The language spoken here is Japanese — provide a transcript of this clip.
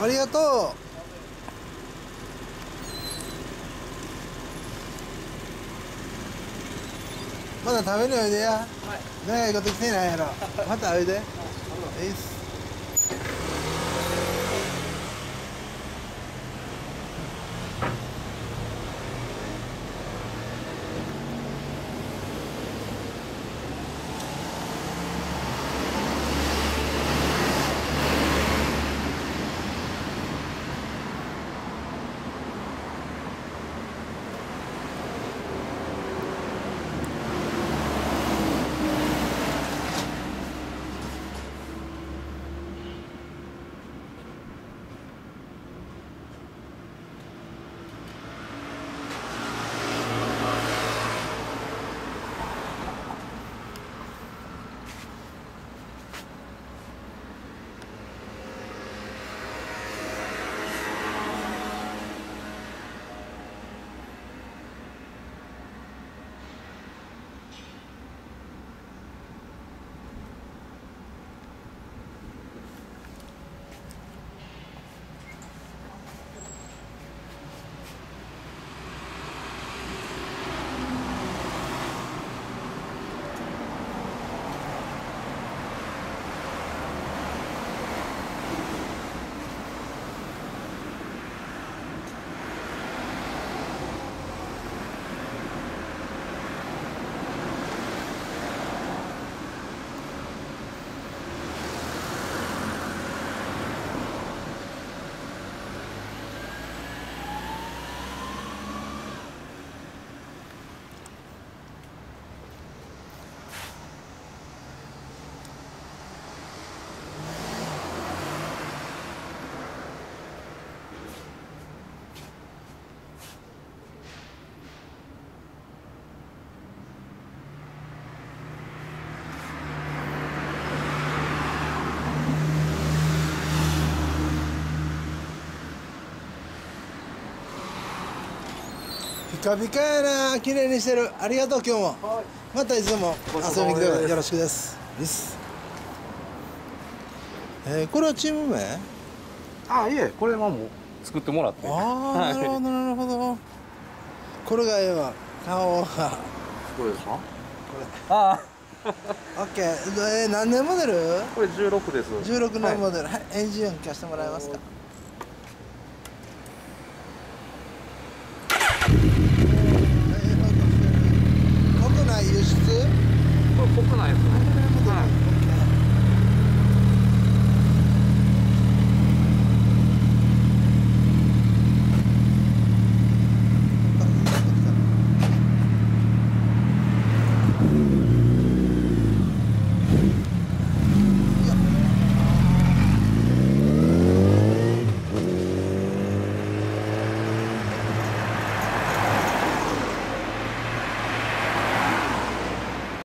ありがとう。まだ食べるおいでや。はい。長いこと来てないやろ。またおいで。いいっす。ピカピカやな、綺麗にしてる。ありがとう、今日も。はい、またいつでも遊びに来てください。よろしくです。です。これはチーム名？ あ、いえ、これはもう作ってもらって。 ああ、なるほど、なるほど。これがええわ。顔が。 これですか？これ。ああ。オッケー。何年モデル？ これ16です。 16年モデル。はい、エンジン音聞かせてもらえますか？